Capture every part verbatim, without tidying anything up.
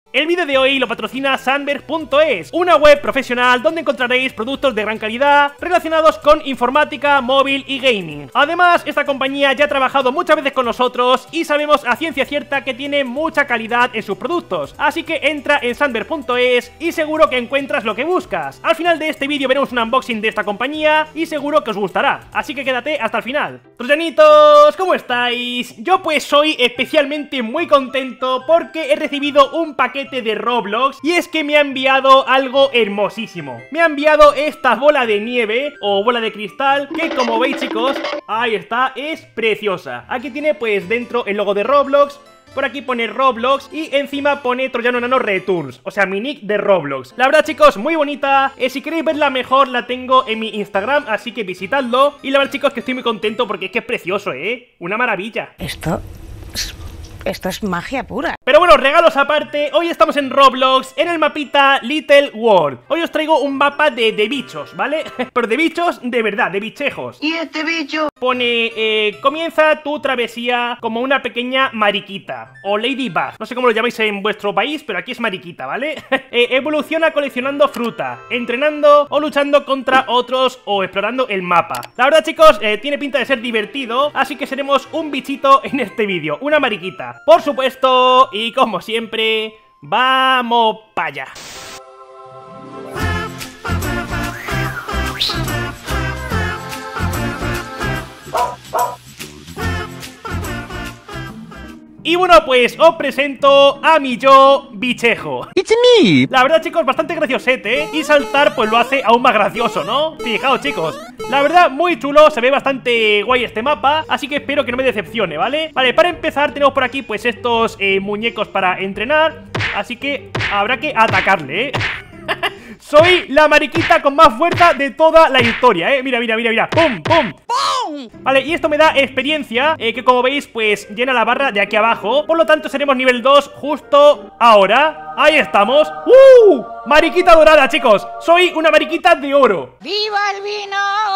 El vídeo de hoy lo patrocina Sandberg punto es, una web profesional donde encontraréis productos de gran calidad relacionados con informática, móvil y gaming. Además, esta compañía ya ha trabajado muchas veces con nosotros y sabemos a ciencia cierta que tiene mucha calidad en sus productos. Así que entra en Sandberg punto es y seguro que encuentras lo que buscas. Al final de este vídeo veremos un unboxing de esta compañía y seguro que os gustará, así que quédate hasta el final. Troyanitos, ¿cómo estáis? Yo pues soy especialmente muy contento porque he recibido un paquete de Roblox y es que me ha enviado algo hermosísimo. Me ha enviado esta bola de nieve o bola de cristal que, como veis, chicos, ahí está, es preciosa. Aquí tiene pues dentro el logo de Roblox. Por aquí pone Roblox y encima pone Troyano Nano Returns, o sea, mi nick de Roblox. La verdad, chicos, muy bonita. eh, Si queréis verla mejor, la tengo en mi Instagram, así que visitadlo. Y la verdad, chicos, que estoy muy contento porque es que es precioso, ¿eh? Una maravilla. Esto... Esto es magia pura. Pero bueno, regalos aparte, hoy estamos en Roblox, en el mapita Little World. Hoy os traigo un mapa de, de bichos, ¿vale? Pero de bichos de verdad, de bichejos. ¿Y este bicho? Pone, eh, comienza tu travesía como una pequeña mariquita o ladybug, no sé cómo lo llamáis en vuestro país, pero aquí es mariquita, ¿vale? eh, evoluciona coleccionando fruta, entrenando o luchando contra otros o explorando el mapa. La verdad, chicos, eh, tiene pinta de ser divertido, así que seremos un bichito en este vídeo, una mariquita, por supuesto. Y como siempre, vamos para allá. Y bueno, pues os presento a mi yo bichejo. It's me. La verdad, chicos, bastante graciosete, ¿eh? Y saltar pues lo hace aún más gracioso, ¿no? Fijaos, chicos, la verdad, muy chulo, se ve bastante guay este mapa, así que espero que no me decepcione, ¿vale? Vale, para empezar tenemos por aquí pues estos eh, muñecos para entrenar, así que habrá que atacarle, ¿eh? Soy la mariquita con más fuerza de toda la historia, ¿eh? Mira, mira, mira, mira. ¡Pum, pum! ¡Pum! Vale, y esto me da experiencia, eh, que como veis, pues llena la barra de aquí abajo. Por lo tanto, seremos nivel dos justo ahora. Ahí estamos. ¡Uh! Mariquita dorada, chicos. Soy una mariquita de oro. ¡Viva el vino!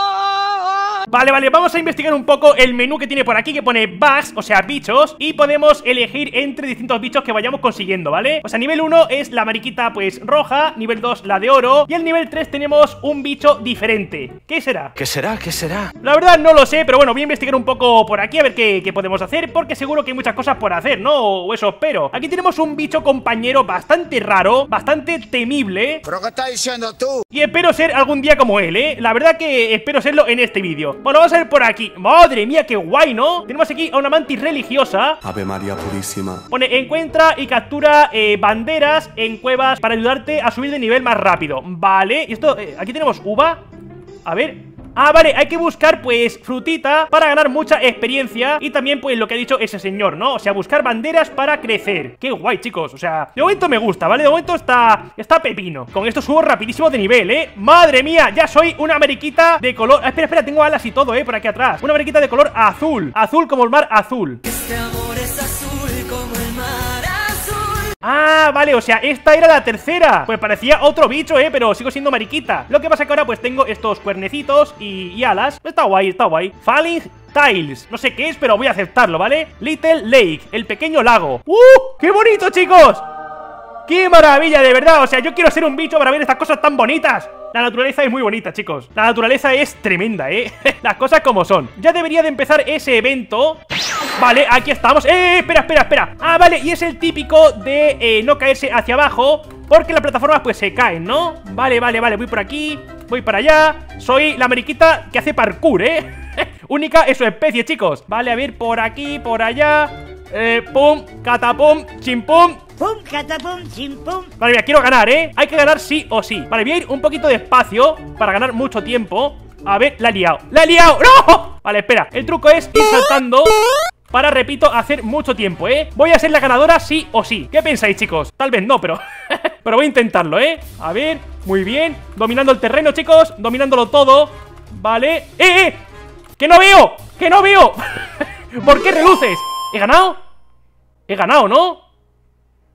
Vale, vale, vamos a investigar un poco el menú que tiene por aquí, que pone bugs, o sea, bichos. Y podemos elegir entre distintos bichos que vayamos consiguiendo, ¿vale? O sea, nivel uno es la mariquita, pues, roja. Nivel dos, la de oro. Y el nivel tres tenemos un bicho diferente. ¿Qué será? ¿Qué será? ¿Qué será? La verdad no lo sé, pero bueno, voy a investigar un poco por aquí a ver qué, qué podemos hacer, porque seguro que hay muchas cosas por hacer, ¿no? O eso espero. Aquí tenemos un bicho compañero bastante raro, bastante temible. ¿Pero qué estás diciendo tú? Y espero ser algún día como él, ¿eh? La verdad que espero serlo en este vídeo. Bueno, vamos a ver por aquí. ¡Madre mía, qué guay!, ¿no? Tenemos aquí a una mantis religiosa. Ave María Purísima. Pone, encuentra y captura eh, banderas en cuevas para ayudarte a subir de nivel más rápido. Vale, y esto, eh, aquí tenemos uva. A ver... Ah, vale, hay que buscar, pues, frutita para ganar mucha experiencia. Y también, pues, lo que ha dicho ese señor, ¿no? O sea, buscar banderas para crecer. Qué guay, chicos, o sea, de momento me gusta, ¿vale? De momento está, está pepino. Con esto subo rapidísimo de nivel, ¿eh? ¡Madre mía! Ya soy una mariquita de color... Ah, espera, espera, tengo alas y todo, ¿eh? Por aquí atrás. Una mariquita de color azul. Azul como el mar azul. Este amor es azul como el mar azul. Ah, vale, o sea, esta era la tercera. Pues parecía otro bicho, eh, pero sigo siendo mariquita. Lo que pasa que ahora pues tengo estos cuernecitos y, y alas. Está guay, está guay. Falling Tiles, no sé qué es, pero voy a aceptarlo, ¿vale? Little Lake, el pequeño lago. ¡Uh! ¡Qué bonito, chicos! ¡Qué maravilla, de verdad! O sea, yo quiero ser un bicho para ver estas cosas tan bonitas. La naturaleza es muy bonita, chicos. La naturaleza es tremenda, ¿eh? Las cosas como son. Ya debería de empezar ese evento. Vale, aquí estamos. ¡Eh! Espera, espera, espera. Ah, vale, y es el típico de eh, no caerse hacia abajo, porque las plataformas pues se caen, ¿no? Vale, vale, vale, voy por aquí, voy para allá. Soy la mariquita que hace parkour, ¿eh? Única en su especie, chicos. Vale, a ver, por aquí, por allá. Eh, pum, catapum, chimpum. Pum, catapum, chimpum. Vale, mira, quiero ganar, ¿eh? Hay que ganar sí o sí. Vale, voy a ir un poquito despacio para ganar mucho tiempo. A ver, la he liado. ¡La he liado! ¡No! Vale, espera, el truco es ir saltando para, repito, hacer mucho tiempo, ¿eh? Voy a ser la ganadora sí o sí. ¿Qué pensáis, chicos? Tal vez no, pero... pero voy a intentarlo, ¿eh? A ver, muy bien. Dominando el terreno, chicos. Dominándolo todo. Vale. ¡Eh, eh! ¡Que no veo! ¡Que no veo! ¿Por qué reluces? ¿He ganado? He ganado, ¿no?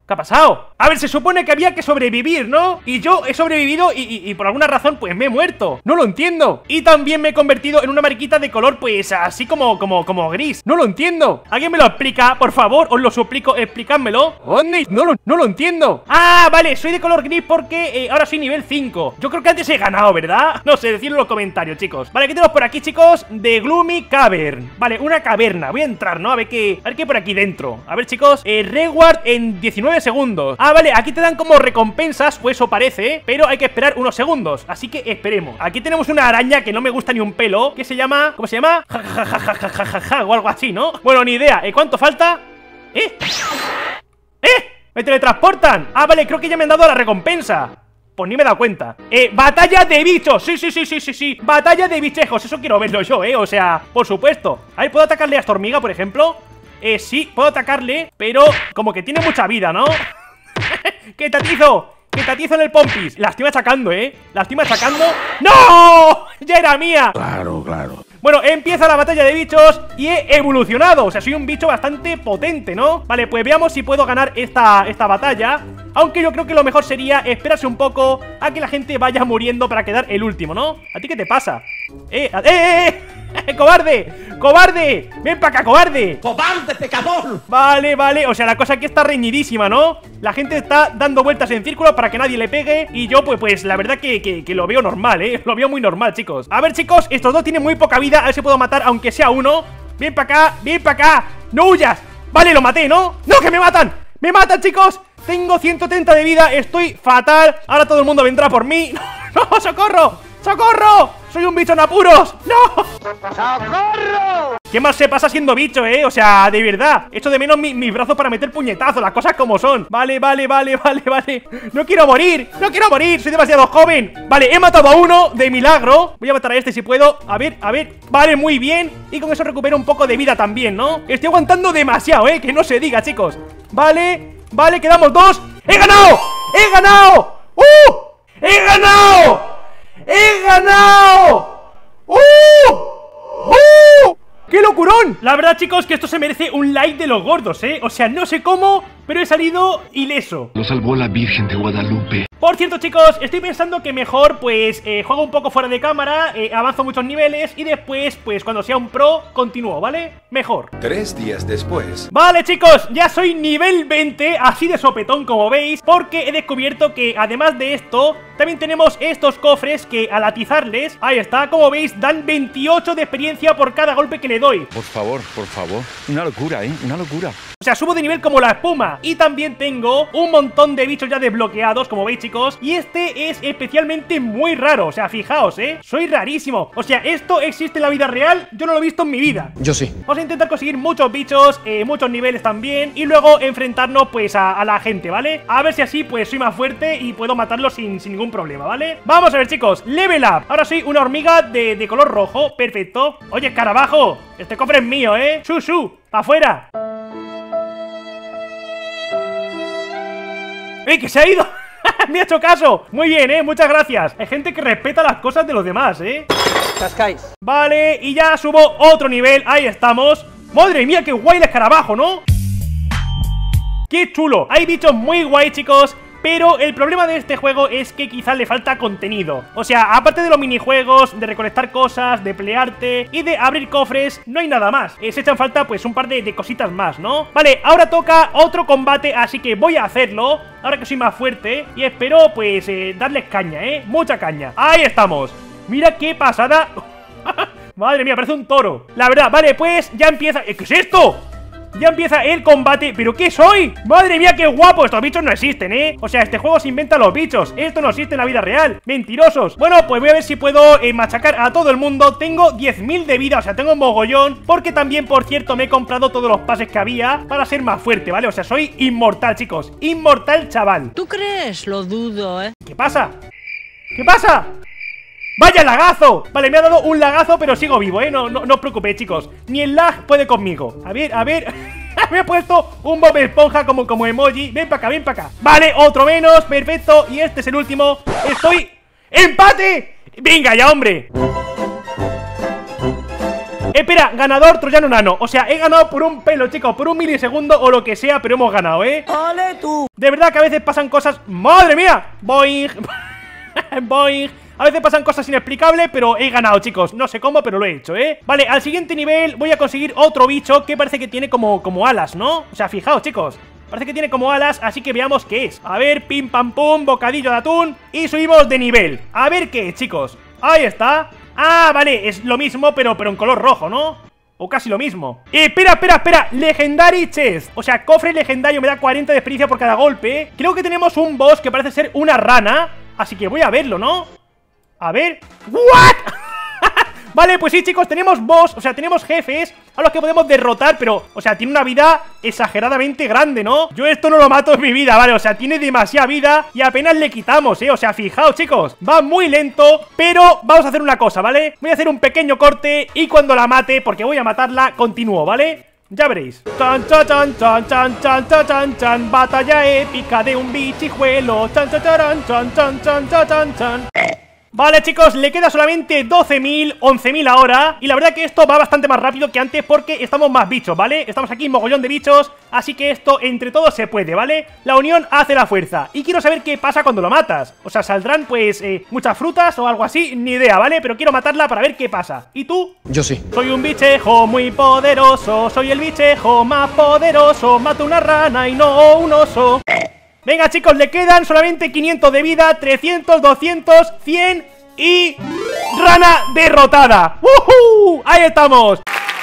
¿Qué ha pasado? A ver, se supone que había que sobrevivir, ¿no? Y yo he sobrevivido y, y, y por alguna razón pues me he muerto. No lo entiendo. Y también me he convertido en una mariquita de color pues así como, como, como gris. No lo entiendo. ¿Alguien me lo explica? Por favor, os lo suplico, explicádmelo. ¿Dónde? No lo, no lo entiendo. Ah, vale, soy de color gris porque eh, ahora soy nivel cinco. Yo creo que antes he ganado, ¿verdad? No sé, decidlo en los comentarios, chicos. Vale, ¿qué tenemos por aquí, chicos? The Gloomy Cavern. Vale, una caverna. Voy a entrar, ¿no? A ver qué, a ver qué hay por aquí dentro. A ver, chicos, eh, reward en diecinueve segundos. Ah, vale, aquí te dan como recompensas, o eso parece, pero hay que esperar unos segundos, así que esperemos. Aquí tenemos una araña que no me gusta ni un pelo, que se llama... ¿Cómo se llama? Ja, ja, ja, ja, ja, ja, ja, ja, o algo así, ¿no? Bueno, ni idea. ¿Eh? ¿Cuánto falta? ¿Eh? ¿Eh? ¿Me teletransportan? Ah, vale, creo que ya me han dado la recompensa. Pues ni me he dado cuenta. Eh, batalla de bichos. Sí, sí, sí, sí, sí, sí. Batalla de bichejos. Eso quiero verlo yo, eh. O sea, por supuesto. Ahí puedo atacarle a esta hormiga, por ejemplo. Eh, sí, puedo atacarle, pero como que tiene mucha vida, ¿no? ¡Que tatizo! ¡Que tatizo en el pompis! La estoy machacando, ¿eh? La estoy machacando. ¡No! ¡Ya era mía! Claro, claro. Bueno, empieza la batalla de bichos y he evolucionado. O sea, soy un bicho bastante potente, ¿no? Vale, pues veamos si puedo ganar esta, esta batalla. Aunque yo creo que lo mejor sería esperarse un poco a que la gente vaya muriendo para quedar el último, ¿no? ¿A ti qué te pasa? ¡Eh! ¡Eh! ¡Eh! eh! ¡Cobarde! ¡Cobarde! ¡Ven para acá, cobarde! ¡Cobarde, pecador! Vale, vale, o sea, la cosa aquí está reñidísima, ¿no? La gente está dando vueltas en círculo para que nadie le pegue. Y yo, pues, pues, la verdad que, que, que lo veo normal, ¿eh? Lo veo muy normal, chicos. A ver, chicos, estos dos tienen muy poca vida. A ver si puedo matar, aunque sea uno. Ven para acá, ven para acá. ¡No huyas! Vale, lo maté, ¿no? ¡No, que me matan! ¡Me matan, chicos! Tengo ciento treinta de vida, estoy fatal. Ahora todo el mundo vendrá por mí. ¡No, socorro! ¡Socorro! ¡Soy un bicho en apuros! ¡No! ¡Socorro! ¿Qué más se pasa siendo bicho, eh? O sea, de verdad. Echo de menos mi, mis brazos para meter puñetazos, las cosas como son. Vale, vale, vale, vale, vale. No quiero morir, no quiero morir, soy demasiado joven. Vale, he matado a uno de milagro. Voy a matar a este si puedo. A ver, a ver. Vale, muy bien. Y con eso recupero un poco de vida también, ¿no? Estoy aguantando demasiado, eh. Que no se diga, chicos. Vale, vale, quedamos dos. ¡He ganado! ¡He ganado! ¡Uh! ¡He ganado! ¡He ganado! ¡Uh! ¡Uh! ¡Qué locurón! La verdad, chicos, que esto se merece un like de los gordos, ¿eh? O sea, no sé cómo, pero he salido ileso. Lo salvó la Virgen de Guadalupe. Por cierto, chicos, estoy pensando que mejor, pues, eh, juego un poco fuera de cámara, eh, avanzo muchos niveles y después, pues, cuando sea un pro, continúo, ¿vale? Mejor. Tres días después. Vale, chicos, ya soy nivel veinte, así de sopetón como veis, porque he descubierto que, además de esto, también tenemos estos cofres que, al atizarles, ahí está, como veis, dan veintiocho de experiencia por cada golpe que le doy. Por favor, por favor. Una locura, ¿eh? Una locura. O sea, subo de nivel como la espuma. Y también tengo un montón de bichos ya desbloqueados, como veis, chicos. Y este es especialmente muy raro. O sea, fijaos, ¿eh? Soy rarísimo. O sea, esto existe en la vida real. Yo no lo he visto en mi vida. Yo sí. Vamos a intentar conseguir muchos bichos, eh, muchos niveles también. Y luego enfrentarnos, pues, a, a la gente, ¿vale? A ver si así, pues, soy más fuerte y puedo matarlos sin, sin ningún problema, ¿vale? Vamos a ver, chicos. Level up. Ahora soy una hormiga de, de color rojo. Perfecto. Oye, escarabajo, este cofre es mío, ¿eh? ¡Shushu! ¡Pa' afuera! ¡Eh, que se ha ido! ¡Me ha hecho caso! Muy bien, ¿eh? Muchas gracias. Hay gente que respeta las cosas de los demás, ¿eh? Cascáis. Vale, y ya subo otro nivel. Ahí estamos. ¡Madre mía, qué guay el escarabajo!, ¿no? ¡Qué chulo! Hay bichos muy guay, chicos. Pero el problema de este juego es que quizás le falta contenido. O sea, aparte de los minijuegos, de recolectar cosas, de pelearte y de abrir cofres, no hay nada más. eh, Se echan falta pues un par de, de cositas más, ¿no? Vale, ahora toca otro combate, así que voy a hacerlo ahora que soy más fuerte. Y espero pues eh, darles caña, ¿eh? Mucha caña. Ahí estamos. Mira qué pasada. Madre mía, parece un toro. La verdad, vale, pues ya empieza. ¿Qué es esto? Ya empieza el combate. ¿Pero qué soy? ¡Madre mía, qué guapo! Estos bichos no existen, ¿eh? O sea, este juego se inventa los bichos. Esto no existe en la vida real. Mentirosos. Bueno, pues voy a ver si puedo eh, machacar a todo el mundo. Tengo diez mil de vida, o sea, tengo un mogollón. Porque también, por cierto, me he comprado todos los pases que había para ser más fuerte, ¿vale? O sea, soy inmortal, chicos. Inmortal, chaval. ¿Tú crees? Lo dudo, ¿eh? ¿Qué pasa? ¿Qué pasa? ¡Vaya lagazo! Vale, me ha dado un lagazo, pero sigo vivo, ¿eh? No, no, no os preocupéis, chicos. Ni el lag puede conmigo. A ver, a ver. Me he puesto un Bob Esponja como, como emoji. Ven para acá, ven para acá. Vale, otro menos, perfecto. Y este es el último. Estoy... ¡Empate! ¡Venga ya, hombre! Espera, ganador troyano nano. O sea, he ganado por un pelo, chicos, por un milisegundo o lo que sea, pero hemos ganado, ¿eh? ¡Ole tú! De verdad que a veces pasan cosas... ¡Madre mía! Boing. Boing. A veces pasan cosas inexplicables, pero he ganado, chicos. No sé cómo, pero lo he hecho, ¿eh? Vale, al siguiente nivel voy a conseguir otro bicho que parece que tiene como, como alas, ¿no? O sea, fijaos, chicos, parece que tiene como alas, así que veamos qué es. A ver, pim pam pum, bocadillo de atún. Y subimos de nivel. A ver qué es, chicos. Ahí está. Ah, vale, es lo mismo, pero, pero en color rojo, ¿no? O casi lo mismo. Eh, espera, espera, espera. Legendary Chest. O sea, cofre legendario me da cuarenta de experiencia por cada golpe, ¿eh? Creo que tenemos un boss que parece ser una rana, así que voy a verlo, ¿no? A ver... ¿What? Vale, pues sí, chicos, tenemos boss, o sea, tenemos jefes a los que podemos derrotar, pero, o sea, tiene una vida exageradamente grande, ¿no? Yo esto no lo mato en mi vida, vale, o sea, tiene demasiada vida y apenas le quitamos, ¿eh? O sea, fijaos, chicos, va muy lento, pero vamos a hacer una cosa, ¿vale? Voy a hacer un pequeño corte y cuando la mate, porque voy a matarla, continúo, ¿vale? Ya veréis. Chan, chan, chan, chan, chan, chan, chan, chan, chan. Batalla épica de un bichijuelo. Chan, chan, chan, chan, chan, chan, chan, chan, chan. Vale, chicos, le queda solamente doce mil, once mil ahora. Y la verdad que esto va bastante más rápido que antes porque estamos más bichos, ¿vale? Estamos aquí mogollón de bichos, así que esto entre todos se puede, ¿vale? La unión hace la fuerza. Y quiero saber qué pasa cuando lo matas. O sea, saldrán pues eh, muchas frutas o algo así, ni idea, ¿vale? Pero quiero matarla para ver qué pasa. ¿Y tú? Yo sí. Soy un bichejo muy poderoso, soy el bichejo más poderoso. Mato una rana y no un oso. Venga, chicos, le quedan solamente quinientos de vida, trescientos, doscientos, cien y... ¡rana derrotada! ¡Woohoo! ¡Ahí estamos!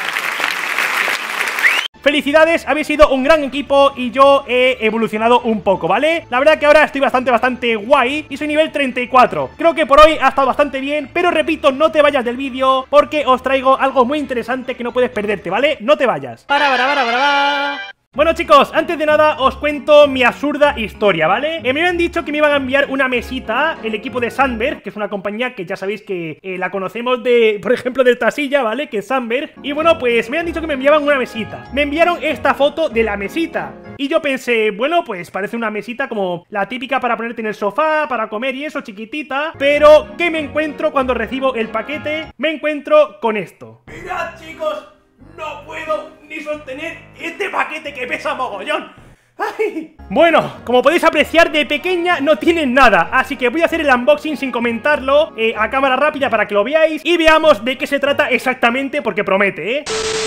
Felicidades, habéis sido un gran equipo y yo he evolucionado un poco, ¿vale? La verdad que ahora estoy bastante, bastante guay y soy nivel treinta y cuatro. Creo que por hoy ha estado bastante bien, pero repito, no te vayas del vídeo porque os traigo algo muy interesante que no puedes perderte, ¿vale? No te vayas. Para, para, para, para, para. Bueno, chicos, antes de nada os cuento mi absurda historia, ¿vale? Eh, me habían dicho que me iban a enviar una mesita el equipo de Sandberg, que es una compañía que ya sabéis que eh, la conocemos de, por ejemplo, del Tasilla, ¿vale? Que es Sandberg. Y bueno, pues me han dicho que me enviaban una mesita. Me enviaron esta foto de la mesita. Y yo pensé, bueno, pues parece una mesita como la típica para ponerte en el sofá, para comer y eso, chiquitita. Pero, ¿qué me encuentro cuando recibo el paquete? Me encuentro con esto. Mirad, chicos, no puedo ni sostener este paquete que pesa mogollón. ¡Ay! Bueno, como podéis apreciar, de pequeña no tienen nada, así que voy a hacer el unboxing sin comentarlo eh, a cámara rápida para que lo veáis y veamos de qué se trata exactamente, porque promete, ¿eh?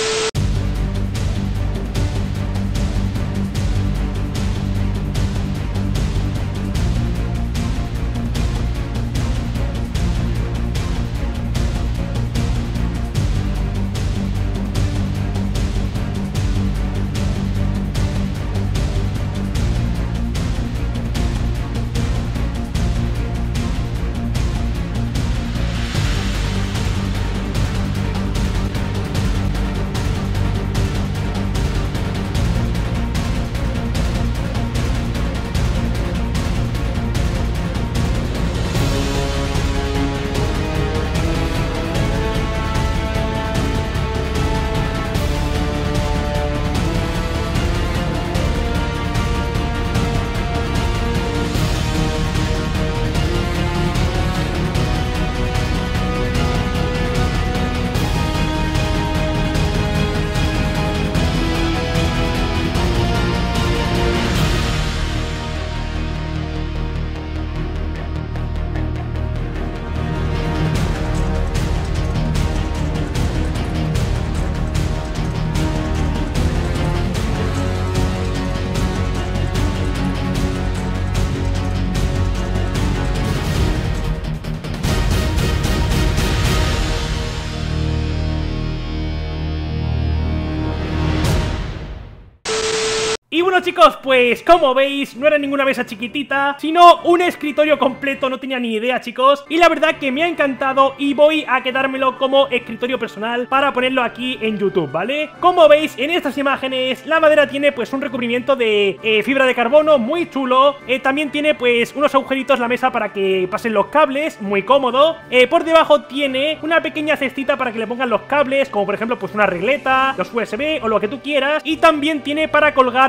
Y bueno, chicos, pues como veis, no era ninguna mesa chiquitita, sino un escritorio completo. No tenía ni idea, chicos, y la verdad que me ha encantado y voy a quedármelo como escritorio personal para ponerlo aquí en YouTube, ¿vale? Como veis en estas imágenes, la madera tiene pues un recubrimiento de eh, fibra de carbono muy chulo. eh, También tiene pues unos agujeritos la mesa para que pasen los cables, muy cómodo. eh, Por debajo tiene una pequeña cestita para que le pongan los cables, como por ejemplo pues una regleta, los U S B o lo que tú quieras. Y también tiene para colgar tus cascos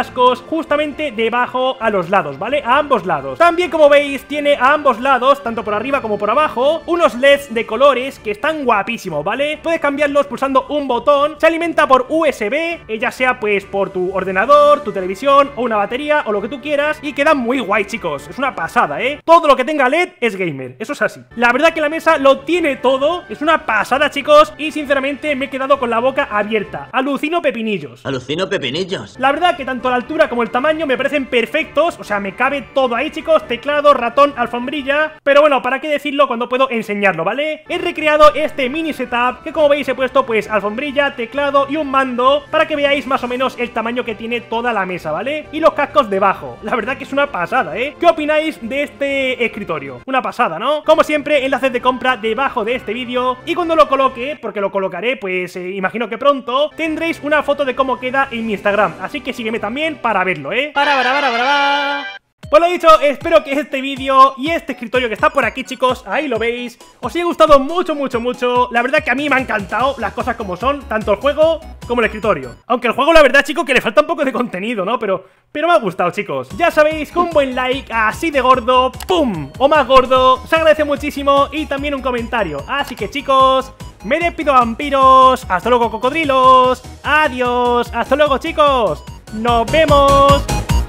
cascos justamente debajo a los lados, ¿vale? A ambos lados. También, como veis, tiene a ambos lados, tanto por arriba como por abajo, unos L E Ds de colores que están guapísimos, ¿vale? Puedes cambiarlos pulsando un botón. Se alimenta por U S B, eh, ya sea pues por tu ordenador, tu televisión o una batería o lo que tú quieras, y queda muy guay, chicos. Es una pasada, ¿eh? Todo lo que tenga L E D es gamer, eso es así. La verdad que la mesa lo tiene todo, es una pasada, chicos, y sinceramente me he quedado con la boca abierta. Alucino pepinillos. Alucino pepinillos. La verdad que tanto la altura como el tamaño me parecen perfectos, o sea, me cabe todo ahí, chicos, teclado, ratón, alfombrilla, pero bueno, ¿para qué decirlo cuando puedo enseñarlo, ¿vale? He recreado este mini setup, que como veis he puesto pues alfombrilla, teclado y un mando, para que veáis más o menos el tamaño que tiene toda la mesa, ¿vale? Y los cascos debajo, la verdad que es una pasada, ¿eh? ¿Qué opináis de este escritorio? Una pasada, ¿no? Como siempre, enlaces de compra debajo de este vídeo, y cuando lo coloque, porque lo colocaré, pues eh, imagino que pronto, tendréis una foto de cómo queda en mi Instagram, así que sígueme también para verlo, ¿eh? Para, para, para, para, para. Pues lo dicho, espero que este vídeo y este escritorio que está por aquí, chicos, ahí lo veis, os haya gustado mucho, mucho, mucho. La verdad que a mí me ha encantado las cosas como son, tanto el juego como el escritorio. Aunque el juego, la verdad, chicos, que le falta un poco de contenido, ¿no? Pero, pero me ha gustado, chicos. Ya sabéis que un buen like así de gordo, ¡pum! O más gordo, se agradece muchísimo, y también un comentario. Así que, chicos, me despido, vampiros. Hasta luego, cocodrilos. Adiós. Hasta luego, chicos. Nos vemos.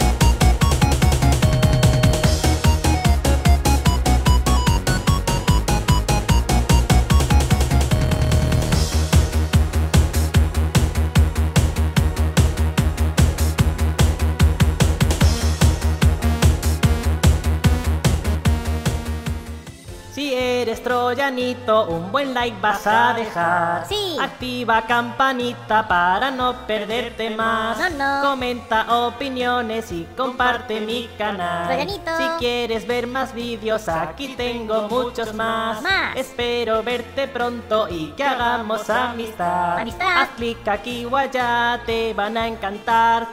Si eres troyanito, un buen like vas a dejar. Sí. Activa campanita para no perderte más. No, no. Comenta opiniones y comparte mi canal. Troyanito. Si quieres ver más vídeos, aquí tengo muchos más. Más. Espero verte pronto y que hagamos amistad. Amistad. Haz clic aquí o allá, te van a encantar,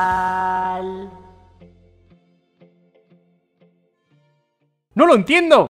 chaval. ¡No lo entiendo!